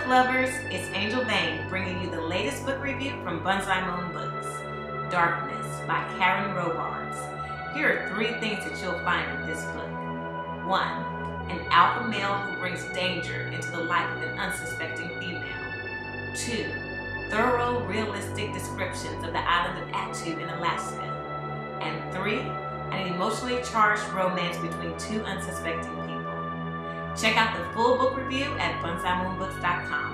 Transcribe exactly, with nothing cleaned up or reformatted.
book lovers, it's Angel Vane bringing you the latest book review from Bonsai Moon Books. Darkness by Karen Robards. Here are three things that you'll find in this book. One, an alpha male who brings danger into the life of an unsuspecting female. Two, thorough, realistic descriptions of the island of Attu in Alaska. And three, an emotionally charged romance between two unsuspecting people. Check out the full book review at bonsai moon books dot com.